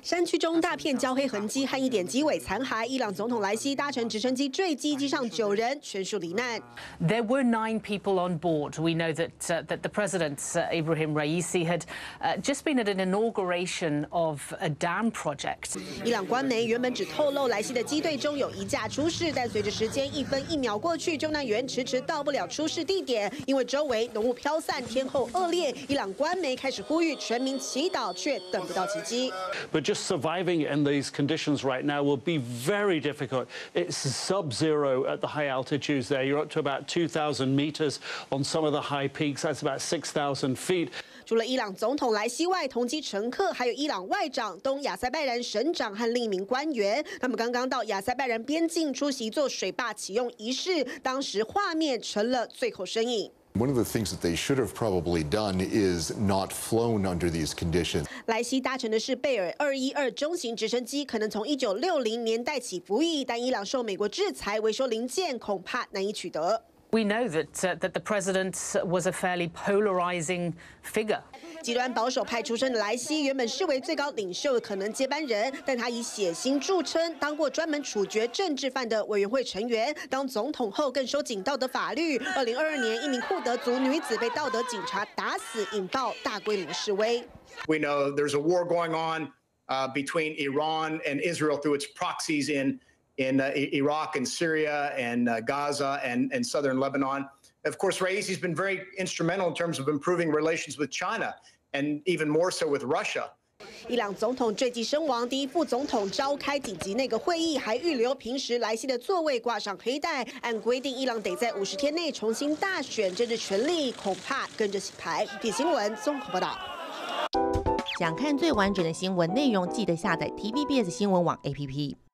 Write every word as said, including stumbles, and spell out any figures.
山区中大片焦黑痕迹和一点机尾残骸，伊朗总统莱西搭乘直升机坠机，机上九人全数罹难。 There were nine people on board. We know that uh, that the president uh, Ibrahim Raisi had uh, just been at an inauguration of a dam project. 伊朗官媒原本只透露莱西的机队中有一架出事，但随着时间一分一秒过去，救难员迟迟到不了出事地点，因为周围浓雾飘散，天候恶劣。伊朗官媒开始呼吁全民祈祷，却等不到奇迹。 But just surviving in these conditions right now will be very difficult. It's sub-zero at the high altitudes there. You're up to about two thousand meters on some of the high peaks. That's about six thousand feet. 除了伊朗总统莱西外，同机乘客还有伊朗外长、东亚塞拜然省长和另一名官员。他们刚刚到亚塞拜然边境出席一座水坝启用仪式，当时画面成了最后身影。 One of the things that they should have probably done is not flown under these conditions. 莱西搭乘的是贝尔二一二中型直升机，可能从一九六零年代起服役，但伊朗受美国制裁，维修零件恐怕难以取得。 We know that uh, that the president was a fairly polarizing figure. 极端保守派出身的莱西原本视为最高领袖的可能接班人，但他以血腥著称，当过专门处决政治犯的委员会成员。当总统后更收紧道德法律。二零二二年，一名库德族女子被道德警察打死，引爆大规模示威。 We know there's a war going on uh, between Iran and Israel through its proxies in in uh, Iraq and Syria and uh, Gaza and, and southern Lebanon. Of course, Raisi's been very instrumental in terms of improving relations with China and even more so with Russia. 伊朗总统坠机身亡，第一副总统召开紧急内阁会议，还预留平时莱西的座位挂上黑带。按规定，伊朗得在五十天内重新大选，政治权力恐怕跟着洗牌。电新闻综合报道。 想看最完整的新闻内容，记得下载 T V B S 新闻网 A P P。